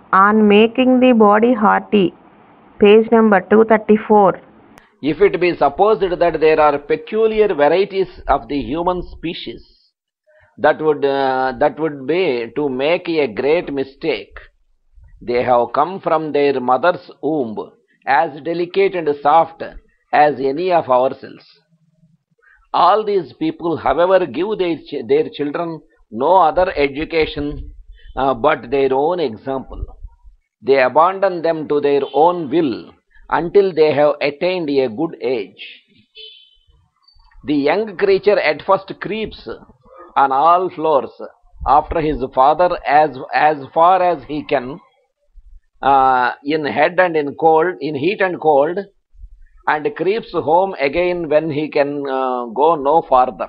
On making the body hearty, page number 234. If it be supposed that there are peculiar varieties of the human species, that would be to make a great mistake. They have come from their mother's womb, as delicate and soft as any of ourselves. All these people, however, give their children no other education but their own example. They abandon them to their own will until they have attained a good age. The young creature at first creeps on all floors after his father as far as he can, in heat and cold, and creeps home again when he can go no farther.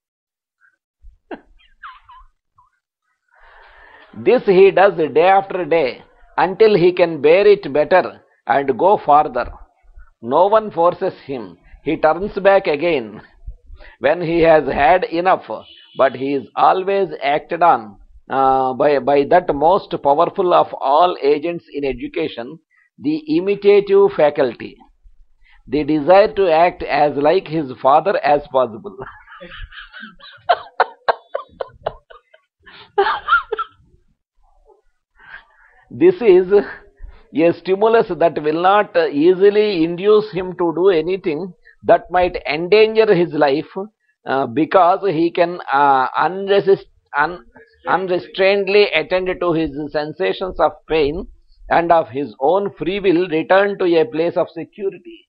This he does day after day until he can bear it better and go farther. No one forces him. He turns back again when he has had enough, but he is always acted on by that most powerful of all agents in education, the imitative faculty, the desire to act as like his father as possible. This is a stimulus that will not easily induce him to do anything that might endanger his life, because he can unrestrainedly attend to his sensations of pain and of his own free will return to a place of security.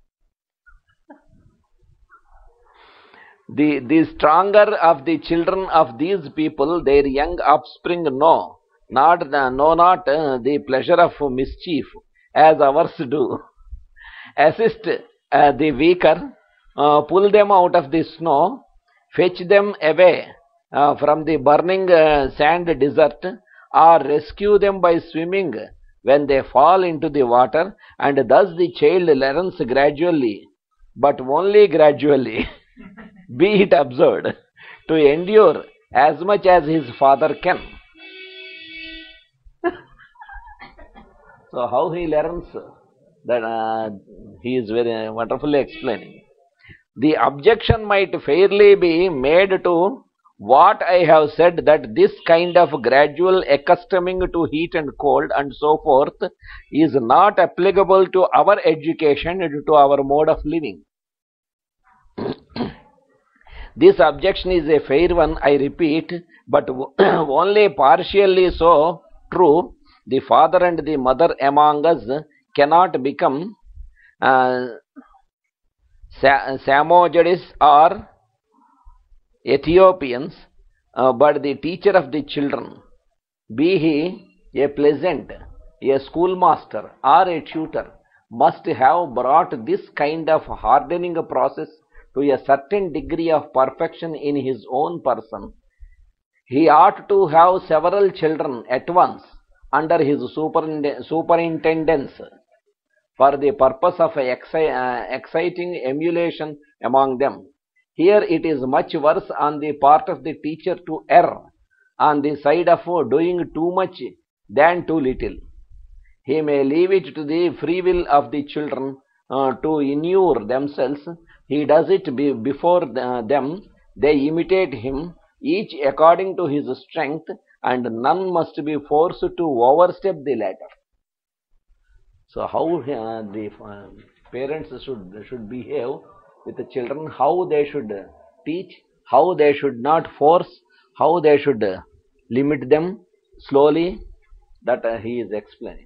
The stronger of the children of these people, their young offspring, know not the pleasure of mischief as ours do. Assist the weaker, pull them out of the snow, fetch them away from the burning sand desert, or rescue them by swimming when they fall into the water, and thus the child learns gradually, but only gradually, be it observed, to endure as much as his father can. So how he learns, that he is very wonderfully explaining. The objection might fairly be made to what I have said, that this kind of gradual accustoming to heat and cold and so forth is not applicable to our education and to our mode of living. This objection is a fair one, I repeat, but only partially so true. The father and the mother among us cannot become Samojadis or Ethiopians, but the teacher of the children, be he a pleasant, a schoolmaster, or a tutor, must have brought this kind of hardening process to a certain degree of perfection in his own person. He ought to have several children at once under his superintendence for the purpose of exciting emulation among them. Here it is much worse on the part of the teacher to err on the side of doing too much than too little. He may leave it to the free will of the children to inure themselves. He does it before them. They imitate him, each according to his strength, and none must be forced to overstep the latter. So how the parents should behave with the children, how they should teach, how they should not force, how they should limit them slowly, that he is explaining.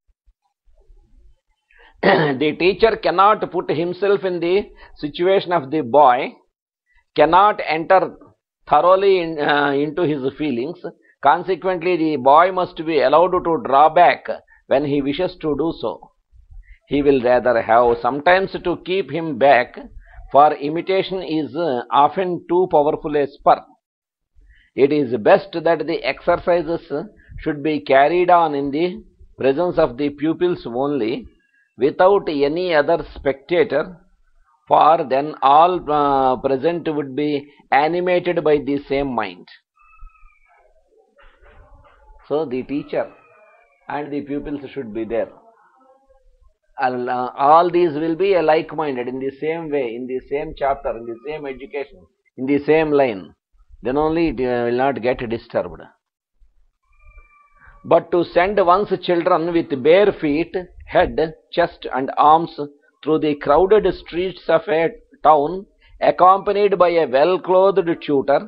The teacher cannot put himself in the situation of the boy, cannot enter thoroughly into his feelings. Consequently, the boy must be allowed to draw back when he wishes to do so. He will rather have sometimes to keep him back, for imitation is often too powerful a spur. It is best that the exercises should be carried on in the presence of the pupils only, without any other spectator, for then all present would be animated by the same mind. So the teacher and the pupils should be there. All these will be like-minded in the same way, in the same chapter, in the same education, in the same line. Then only it will not get disturbed. But to send one's children with bare feet, head, chest and arms through the crowded streets of a town, accompanied by a well-clothed tutor,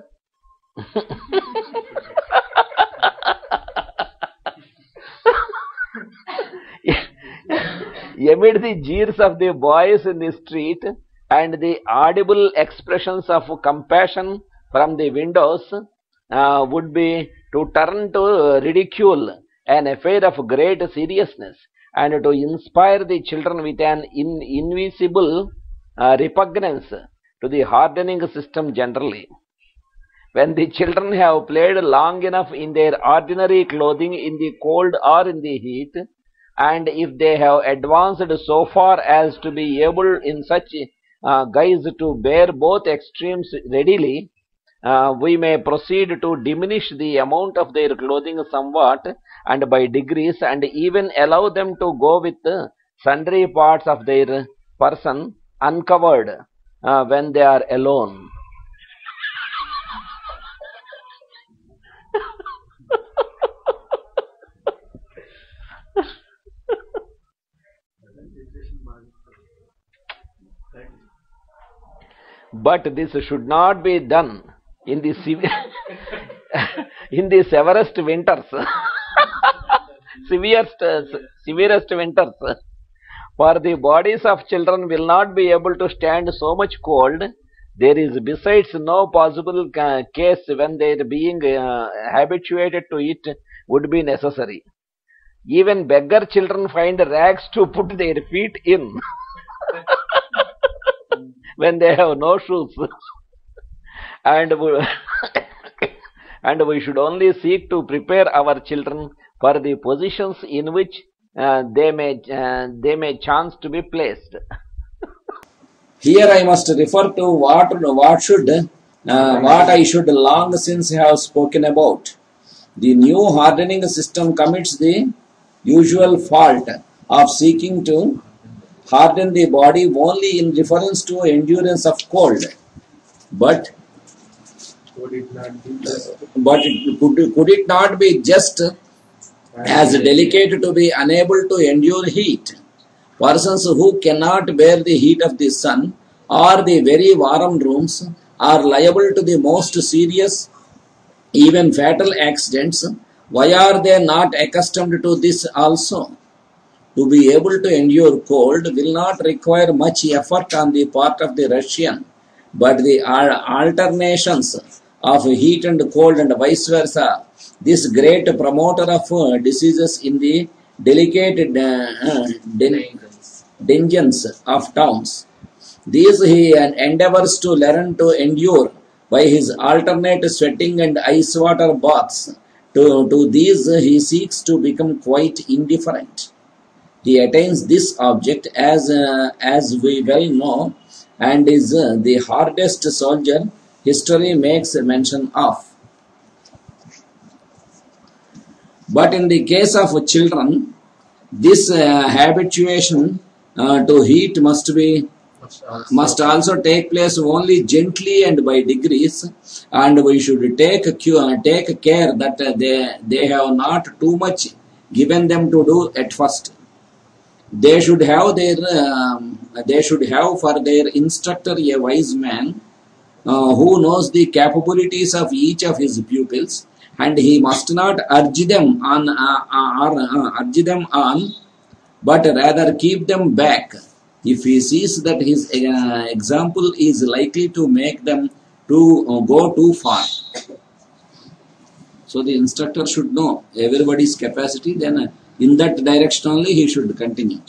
amid the jeers of the boys in the street and the audible expressions of compassion from the windows, would be to turn to ridicule an affair of great seriousness and to inspire the children with an invisible repugnance to the hardening system generally. When the children have played long enough in their ordinary clothing in the cold or in the heat, and if they have advanced so far as to be able in such guise to bear both extremes readily, we may proceed to diminish the amount of their clothing somewhat and by degrees, and even allow them to go with sundry parts of their person uncovered when they are alone. But this should not be done in the in the severest winters, severest winters, for the bodies of children will not be able to stand so much cold. There is besides no possible case when their being habituated to it would be necessary. Even beggar children find rags to put their feet in when they have no shoes. And we should only seek to prepare our children for the positions in which they may chance to be placed. Here I must refer to what I should long since have spoken about. The new hardening system commits the usual fault of seeking to harden the body only in reference to endurance of cold. But could it not be just as delicate to be unable to endure heat? Persons who cannot bear the heat of the sun or the very warm rooms are liable to the most serious, even fatal accidents. Why are they not accustomed to this also? To be able to endure cold will not require much effort on the part of the Russian, but the alternations of heat and cold and vice versa, this great promoter of diseases in the delicate dungeons of towns, these he endeavors to learn to endure by his alternate sweating and ice water baths. To these he seeks to become quite indifferent. He attains this object, as we well know, and is the hardest soldier history makes mention of. But in the case of children, this habituation to heat must also take place only gently and by degrees, and we should take care that they have not too much given them to do at first. They should have for their instructor a wise man who knows the capabilities of each of his pupils, and he must not urge them on, but rather keep them back if he sees that his example is likely to make them to go too far. So the instructor should know everybody's capacity, then in that direction only he should continue.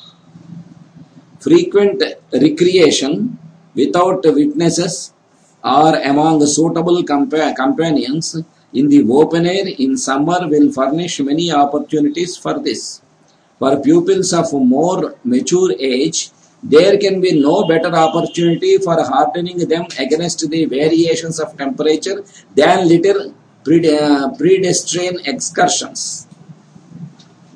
Frequent recreation without witnesses or among suitable companions in the open air in summer will furnish many opportunities for this. For pupils of more mature age, there can be no better opportunity for hardening them against the variations of temperature than little pedestrian excursions.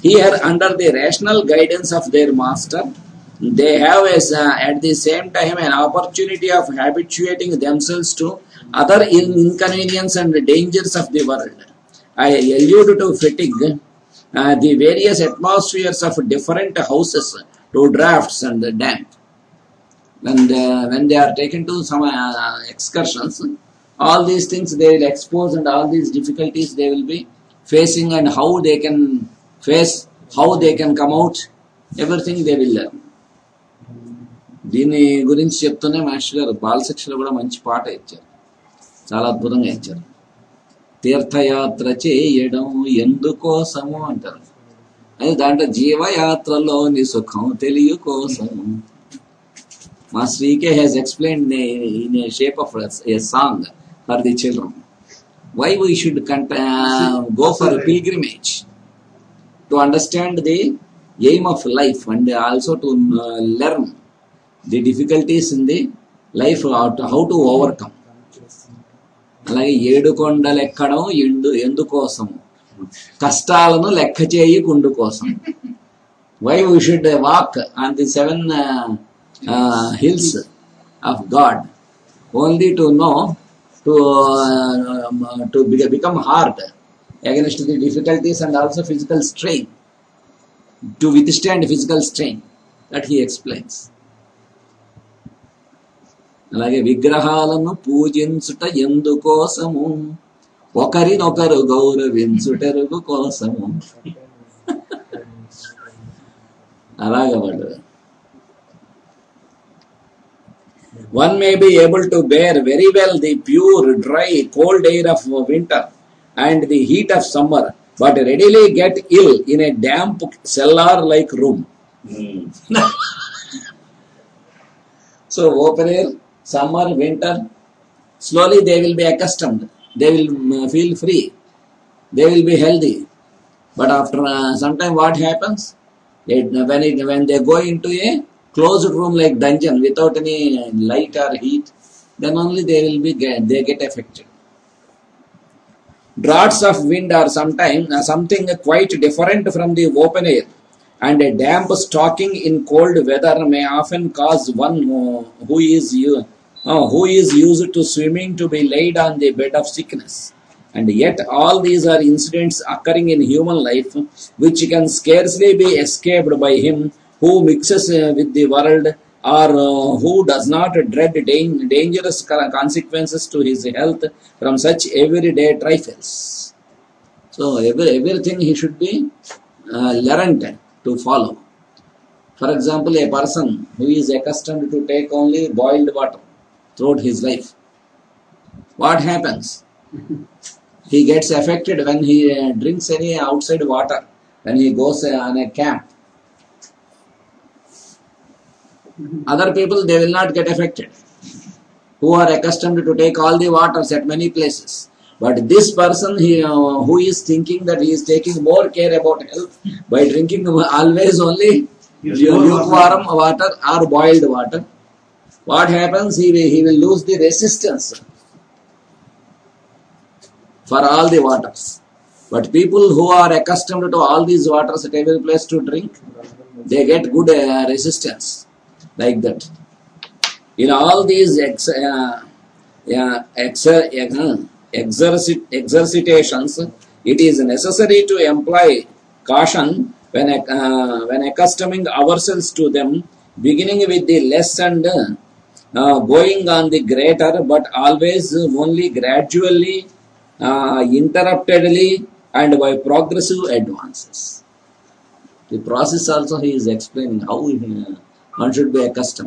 Here, under the rational guidance of their master, they have at the same time an opportunity of habituating themselves to other inconvenience and dangers of the world. I allude to fatigue, the various atmospheres of different houses, to drafts and damp. And when they are taken to some excursions, all these things they will expose, and all these difficulties they will be facing, and how they can face, how they can come out, everything they will learn. దీని గురించి చెప్తూనే master గారు బాలశిక్షలో కూడా మంచి పాట ఇచ్చారు, చాలా అద్భుతంగా ఇచ్చారు. తీర్థయాత్ర చేయడం ఎందుకోసము అంటారు, అది దాంట్లో జీవయాత్రలోని సుఖం తెలియ కోసము. Master E.K. has explained in a shape of a song for the children why we should go for a pilgrimage, to understand the aim of life and also to learn the difficulties in the life, how to overcome. అలాగే ఏడు కొండలు ఎక్కడం ఎందుకోసము, కష్టాలను లెక్క చేయి కుండు కోసం. Why we should walk on the 7 hills of God, only to know to become hard against the difficulties and also physical strain, to withstand physical strain, that he explains. అలాగే విగ్రహాలను పూజించుట ఎందుకోసము, ఒకరినొకరు గౌరవించుటెరుగు కోసము. అలాగే వాడు one may be able to bear very well the pure, dry, cold air of winter and the heat of summer, but readily get ill in a damp cellar-like room. So open air, summer, winter, slowly they will be accustomed. They will feel free. They will be healthy. But after some time, what happens? When they go into a closed room like dungeon without any light or heat, then only they get affected. Draughts of wind are sometimes something quite different from the open air, and a damp stocking in cold weather may often cause one who is used to swimming to be laid on the bed of sickness. And yet all these are incidents occurring in human life which can scarcely be escaped by him who mixes with the world, or who does not dread dangerous consequences to his health from such everyday trifles. So everything he should be learned to follow. For example, a person who is accustomed to take only boiled water throughout his life, what happens? He gets affected when he drinks any outside water, when he goes on a camp. Other people, they will not get affected, who are accustomed to take all the waters at many places. But this person who is thinking that he is taking more care about health by drinking always only lukewarm water or boiled water, what happens? He will lose the resistance for all the waters. But people who are accustomed to all these waters at every place to drink, they get good resistance. Like that. In all these exercitations, it is necessary to employ caution when accustoming ourselves to them, beginning with the less and going on the greater, but always only gradually, interruptedly, and by progressive advances. The process also he is explaining how one should be accustomed.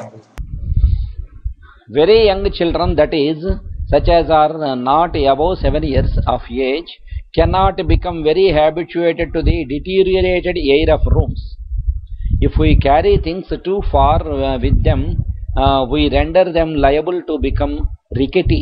Very young children, that is, such as are not above 7 years of age, cannot become very habituated to the deteriorated air of rooms. If we carry things too far with them, we render them liable to become rickety.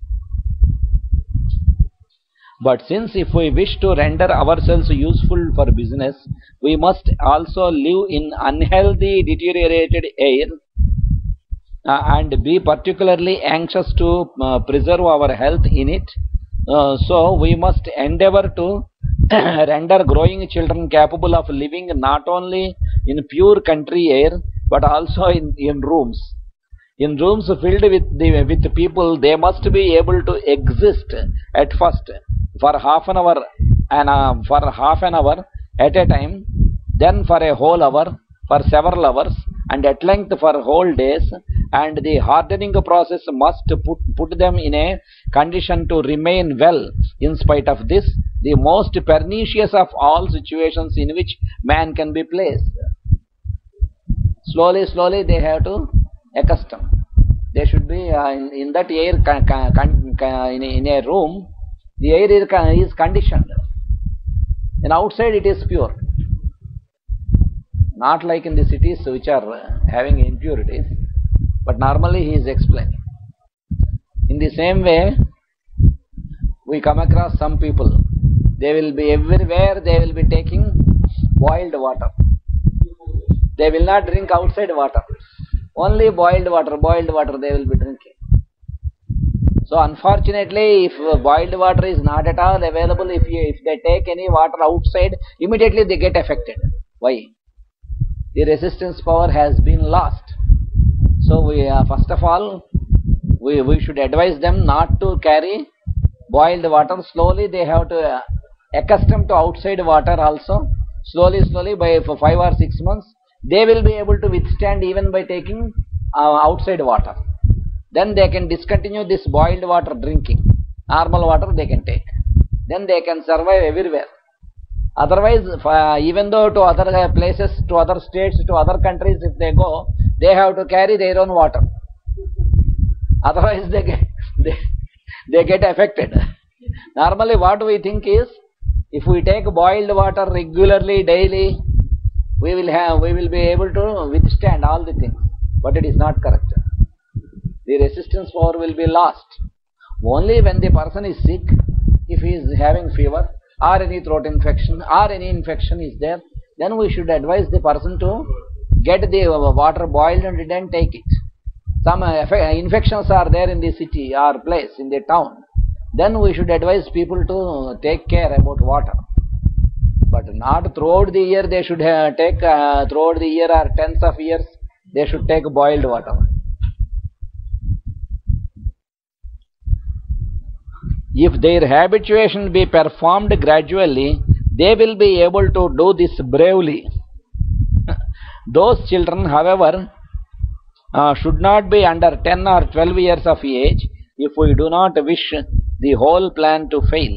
But since if we wish to render ourselves useful for business, we must also live in unhealthy deteriorated air, and be particularly anxious to preserve our health in it. So we must endeavor to render growing children capable of living not only in pure country air but also in rooms. In rooms filled with people, they must be able to exist at first for half an hour at a time, then for a whole hour, for several hours, and at length for whole days, and the hardening process must put them in a condition to remain well in spite of this, the most pernicious of all situations in which man can be placed. Slowly they have to accustom. They should be in that air, in a room, the air is conditioned, and outside it is pure. Not like in the cities which are having impurities, but normally he is explaining. In the same way, we come across some people, they will be everywhere, they will be taking boiled water. They will not drink outside water. Only boiled water they will be drinking. So unfortunately, if boiled water is not at all available, if they take any water outside, immediately they get affected. Why? The resistance power has been lost. So we first of all, we should advise them not to carry boiled water. Slowly they have to accustom to outside water also. Slowly for 5 or 6 months, they will be able to withstand even by taking outside water. Then they can discontinue this boiled water drinking. Normal water they can take. Then they can survive everywhere. Otherwise, even though to other places, to other states, to other countries, if they go, they have to carry their own water. Otherwise, they get affected. Normally, what we think is, if we take boiled water regularly, daily, we will be able to withstand all the things. But it is not correct. The resistance power will be lost. Only when the person is sick, if he is having fever, or any throat infection, or any infection is there, then we should advise the person to get the water boiled and then take it. Some infections are there in the city or place, in the town. Then we should advise people to take care about water. But not throughout the year they should take, throughout the year or tens of years, they should take boiled water. If their habituation be performed gradually, they will be able to do this bravely. Those children, however, should not be under 10 or 12 years of age if we do not wish the whole plan to fail.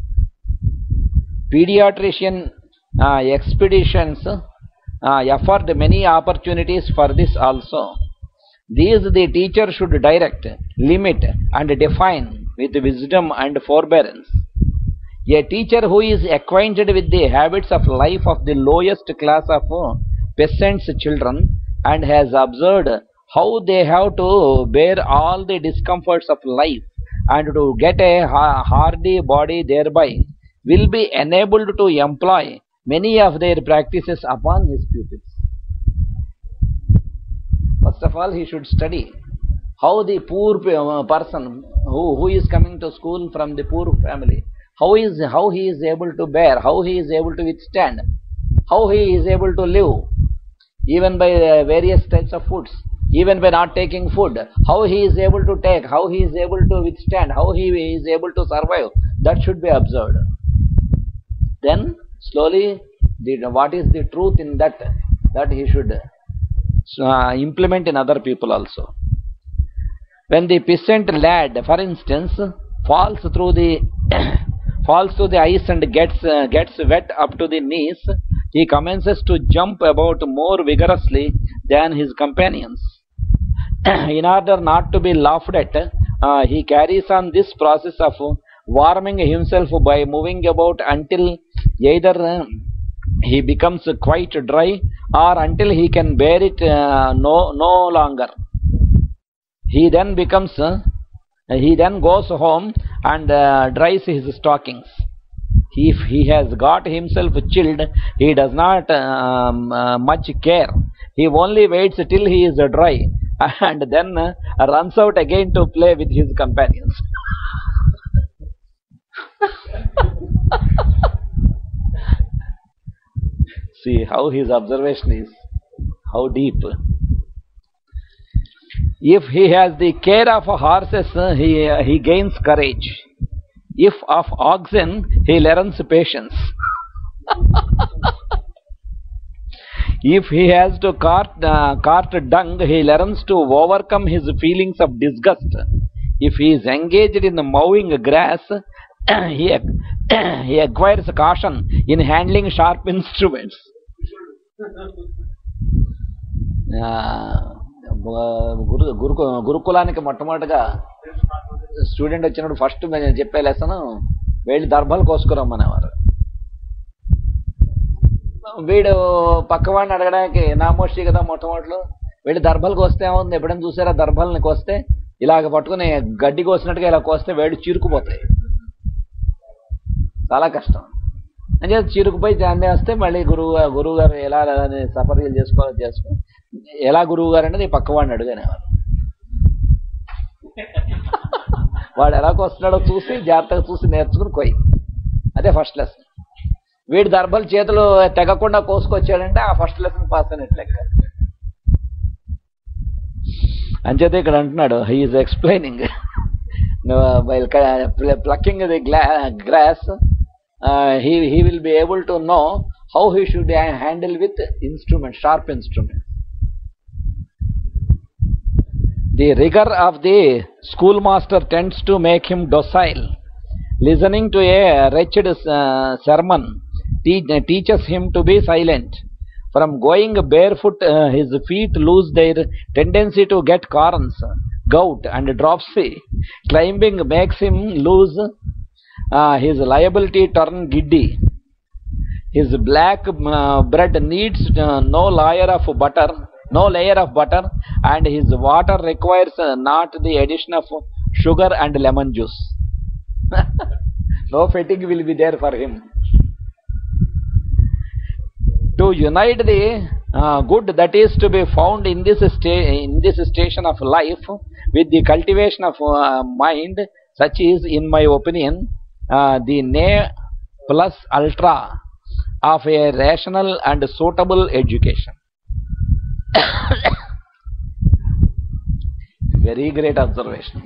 Pediatrician expeditions afford many opportunities for this also. These the teacher should direct, limit and define with wisdom and forbearance. A teacher who is acquainted with the habits of life of the lowest class of peasants' children and has observed how they have to bear all the discomforts of life and to get a hardy body thereby, will be enabled to employ many of their practices upon his pupils. First of all, he should study how the poor person who is coming to school from the poor family, how he is able to bear, how he is able to withstand, how he is able to live, even by various types of foods, even by not taking food, how he is able to take, how he is able to withstand, how he is able to survive. That should be observed. Then slowly, what is the truth in that he should implement in other people also. When the peasant lad, for instance, falls through the ice and gets wet up to the knees, he commences to jump about more vigorously than his companions. In order not to be laughed at, he carries on this process of warming himself by moving about until either he becomes quite dry or until he can bear it no longer. He then goes home and dries his stockings. If he has got himself chilled, he does not much care. He only waits till he is dry and then runs out again to play with his companions. See how his observation is, how deep. If he has the care of horses, he gains courage. If of oxen, he learns patience. If he has to cart dung, he learns to overcome his feelings of disgust. If he is engaged in mowing grass, he acquires caution in handling sharp instruments. గురుకులానికి మొట్టమొదటిగా student వచ్చినప్పుడు first నేను చెప్పే lesson వెళ్ళి దర్భలు కోసుకురమ్మనేవారు. వీడు పక్కవాడిని అడగడానికి నామోషి కదా మొట్టమొదటిలో, వీడు దర్భలు కోస్తే ఏముంది, ఎప్పుడైనా చూసారా దర్భల్ని కోస్తే ఇలాగ పట్టుకుని గడ్డి కోసినట్టుగా ఇలా కోస్తే వేడి చీరుకుపోతాయి, చాలా కష్టం అని చెప్పి చీరుకుపోయి చేస్తే మళ్ళీ గురువు గారు ఎలా సపర్యలు చేసుకో ఎలా గురువు గారు అనేది పక్కవాడిని అడుగునేవారు. వాడు ఎలా కోస్తున్నాడో చూసి జాగ్రత్తగా చూసి నేర్చుకుని కొయ్యి. అదే ఫస్ట్ లెసన్. వీడి దర్భలు చేతులు తెగకుండా కోసుకొచ్చాడంటే ఆ ఫస్ట్ లెసన్ పాస్ అయినట్టు లెక్క. అంచేతే ఇక్కడ అంటున్నాడు, he is explaining while plucking the grass he will be able to know how he should handle with instruments, sharp instruments. The rigor of the schoolmaster tends to make him docile. Listening to a wretched sermon teaches him to be silent. From going barefoot, his feet lose their tendency to get corns, gout and dropsy. Climbing makes him lose his liability turn giddy. His black bread needs no layer of butter, and his water requires not the addition of sugar and lemon juice. No fatigue will be there for him. To unite the good that is to be found in this station of life with the cultivation of mind, such is, in my opinion, the ne plus ultra of a rational and suitable education. Very great observation.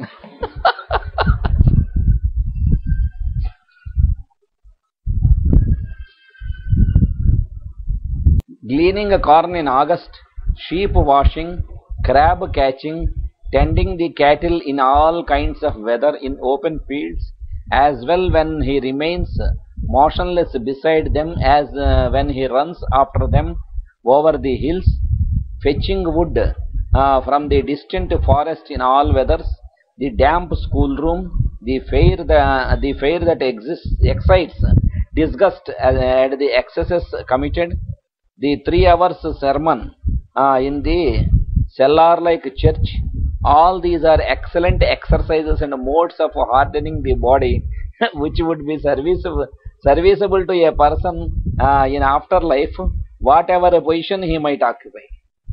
Gleaning a corn in August, sheep washing, crab catching, tending the cattle in all kinds of weather in open fields, as well when he remains motionless beside them as when he runs after them over the hills, fetching wood from the distant forest in all weathers, the damp schoolroom, the fair that excites disgust at the excesses committed, the 3 hours sermon in the cellar-like church. All these are excellent exercises and modes of hardening the body, which would be serviceable to a person in afterlife, whatever position he might occupy.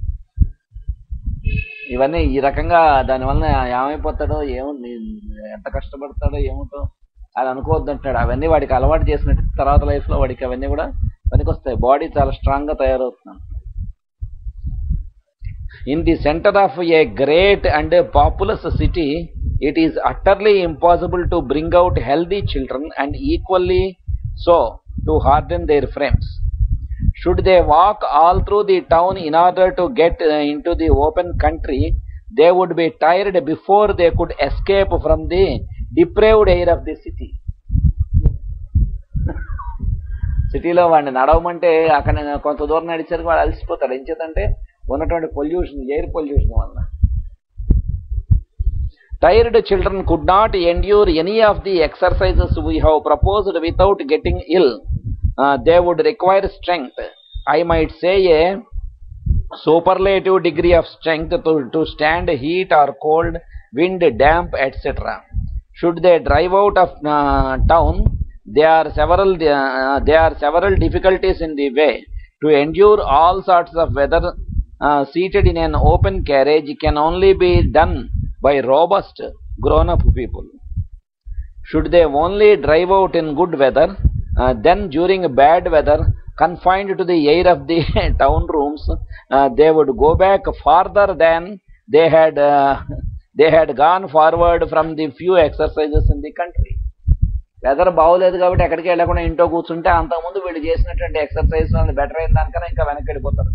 ఇవన్నీ ఈ రకంగా దానివల్ల ఏమైపోతాడో ఎంత కష్టపడతాడో ఏమిటో అది అనుకోవద్దు అంటాడు. అవన్నీ వాడికి అలవాటు చేసినట్టు తర్వాత లైఫ్లో వాడికి అవన్నీ కూడా పనికొస్తాయి. బాడీ చాలా స్ట్రాంగ్గా తయారవుతున్నాడు. In the center of a great and populous city, it is utterly impossible to bring out healthy children, and equally so to harden their frames. Should they walk all through the town in order to get into the open country, they would be tired before they could escape from the depraved air of the city. సిటీలో వాడిని నడవమంటే అక్కడ కొంత దూరం నడిచారు వాడు అలసిపోతాడు. ఏం చేతంటే ఉన్నటువంటి పొల్యూషన్, ఎయిర్ పొల్యూషన్ వల్ల. Tired children could not endure any of the exercises we have proposed without getting ill. They would require strength, I might say a superlative degree of strength, to stand heat or cold, wind, damp, etc. Should they drive out of town, there are several difficulties in the way. To endure all sorts of weather seated in an open carriage can only be done by robust grown-up people. Should they only drive out in good weather, then during bad weather confined to the air of the town rooms, they would go back farther than they had gone forward from the few exercises in the country. Weather బాగోలేదు కాబట్టి ఎక్కడికి వెళ్ళకుండా ఇంట్లో కూర్చుంటే అంతకుముందు వీళ్ళు చేసినటువంటి exercise better అయిన దానికన్నా ఇంకా వెనక్కి వెళ్ళిపోతారు.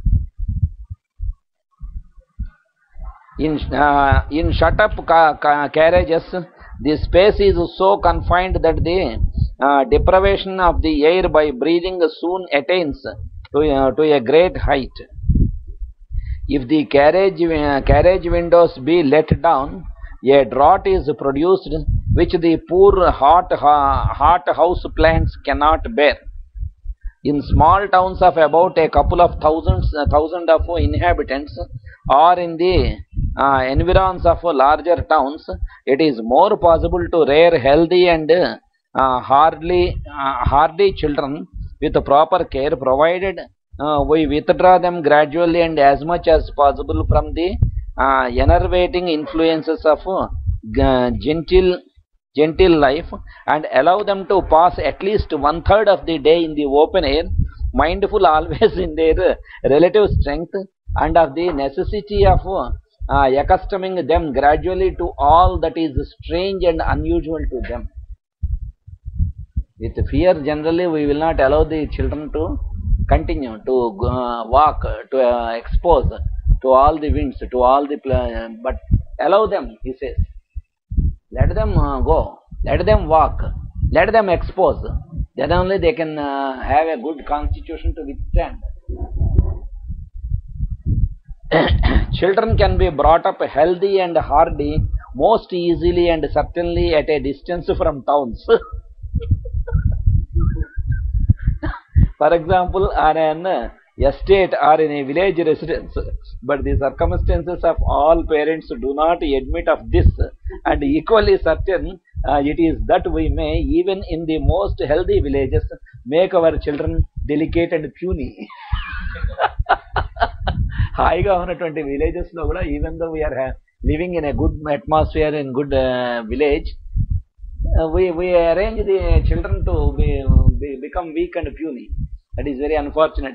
In shut up carriages, the space is so confined that the deprivation of the air by breathing soon attains to a great height. If the carriage windows be let down, a draught is produced which the poor hot house plants cannot bear. In small towns of about a couple of thousand of inhabitants, or in the environs of larger towns, it is more possible to rear healthy and hardy children with proper care, provided we withdraw them gradually and as much as possible from the enervating influences of gentle life, and allow them to pass at least 1/3 of the day in the open air, mindful always in their relative strength and of the necessity of accustoming them gradually to all that is strange and unusual to them. With fear, generally, we will not allow the children to continue to walk, to expose to all the winds, to all the but allow them, he says. Let them go, let them walk, let them expose. Then only they can have a good constitution to withstand. Children can be brought up healthy and hardy most easily and certainly at a distance from towns. For example, on an estate or in a village residence, but the circumstances of all parents do not admit of this, and equally certain it is that we may, even in the most healthy villages, make our children delicate and puny. హాయిగా ఉన్నటువంటి villages లో కూడా, even though we are living in a good atmosphere in good village, we arrange the children to become weak and puny. That is very unfortunate.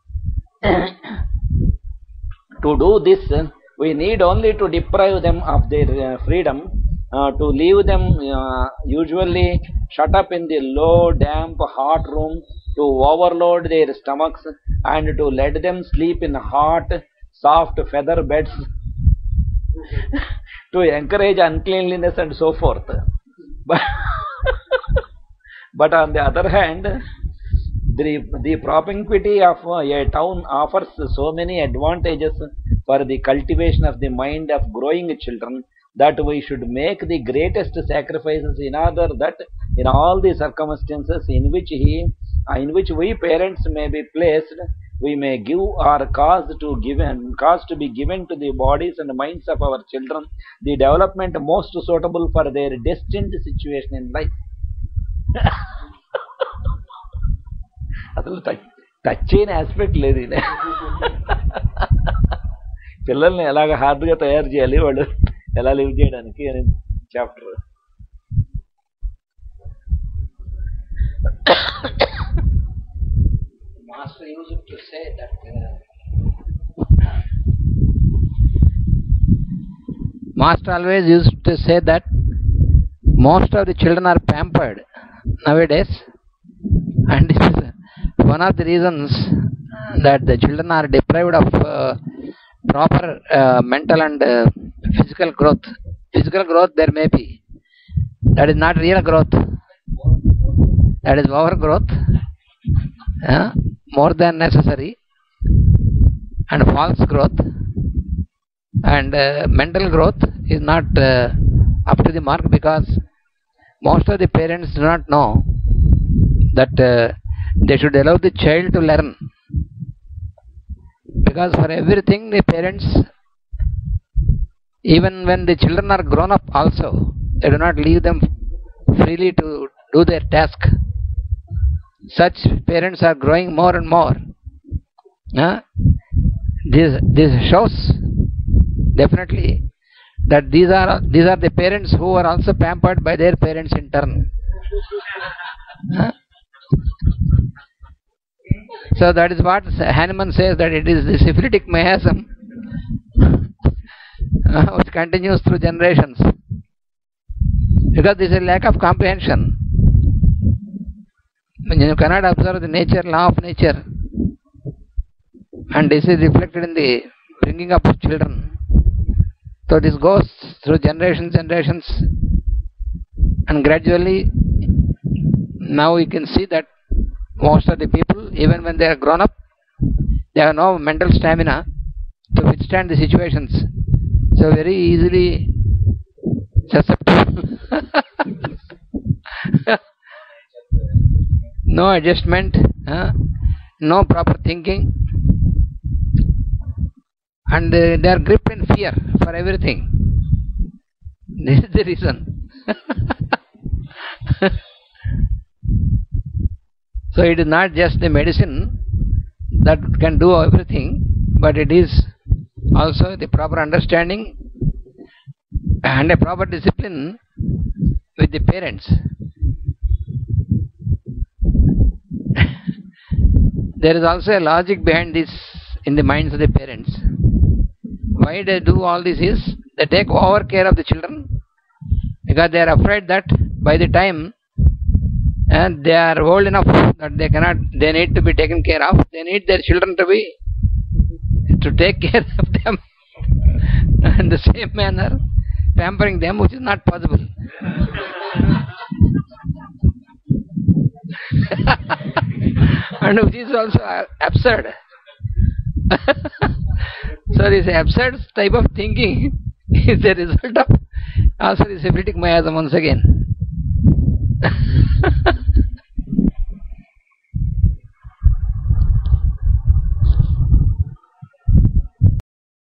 To do this, we need only to deprive them of their freedom, to leave them usually shut up in the low, damp, hot room, to overload their stomachs, and to let them sleep in hot, soft feather beds, to encourage uncleanliness and so forth. But on the other hand, the propinquity of a town offers so many advantages for the cultivation of the mind of growing children that we should make the greatest sacrifices in order that in all the circumstances in which we parents may be placed, we may give or cause to be given to the bodies and minds of our children the development most suitable for their destined situation in life. అసలు touch అయిన aspect లేదు ఇది. పిల్లల్ని ఎలాగ హార్డ్గా తయారు చేయాలి, వాళ్ళు ఎలా లివ్ చేయడానికి అనే chapter. Master used to say that Master always used to say that most of the children are pampered nowadays, and this is one of the reasons that the children are deprived of proper mental and physical growth. Physical growth there may be, that is not real growth, that is overgrowth, more than necessary, and false growth, and mental growth is not up to the mark, because most of the parents do not know that they should allow the child to learn, because for everything the parents, even when the children are grown up also, they do not leave them freely to do their task. Such parents are growing more and more. This shows definitely that these are the parents who are also pampered by their parents in turn. So that is what Hahnemann says, that it is the syphilitic miasm which continues through generations. Because there is a lack of comprehension. When you cannot observe the nature, law of nature, and this is reflected in the bringing up of children. So this goes through generations, and gradually now you can see that most of the people, even when they are grown up, they have no mental stamina to withstand the situations. So very easily susceptible. No adjustment, no proper thinking, and they are gripped in fear for everything. This is the reason. So it is not just the medicine that can do everything, but it is also the proper understanding and a proper discipline with the parents. There is also a logic behind this in the minds of the parents. Why they do all this is, they take over care of the children because they are afraid that by the time and they are old enough that they need to be taken care of, they need their children to take care of them in the same manner, pampering them, which is not possible. And which is also absurd. So this absurd type of thinking is the result of also the syphilitic miasm once again.